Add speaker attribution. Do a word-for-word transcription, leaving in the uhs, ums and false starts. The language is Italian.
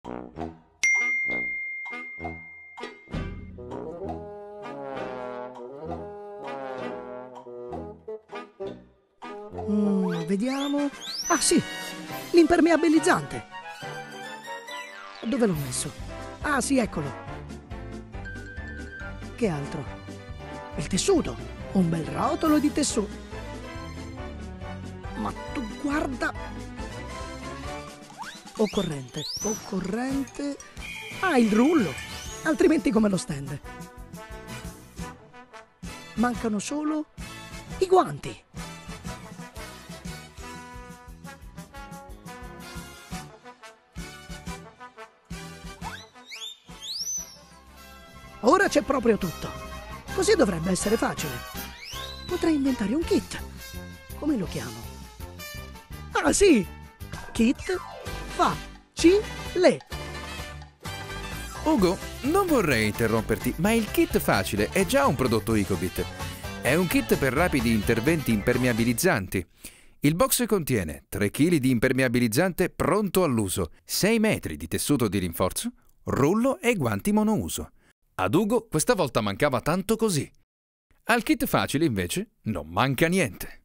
Speaker 1: Mm, vediamo. Ah sì, l'impermeabilizzante. Dove l'ho messo? Ah sì, eccolo. Che altro? Il tessuto. Un bel rotolo di tessuto. Ma tu guarda. Occorrente, occorrente. Ah, il rullo. Altrimenti come lo stende? Mancano solo i guanti. Ora c'è proprio tutto. Così dovrebbe essere facile. Potrei inventare un kit. Come lo chiamo? Ah sì! Kit facile.
Speaker 2: Ugo, non vorrei interromperti, ma il kit facile è già un prodotto Ecobit. È un kit per rapidi interventi impermeabilizzanti. Il box contiene tre chili di impermeabilizzante pronto all'uso, sei metri di tessuto di rinforzo, rullo e guanti monouso. Ad Ugo questa volta mancava tanto così. Al kit facile, invece, non manca niente.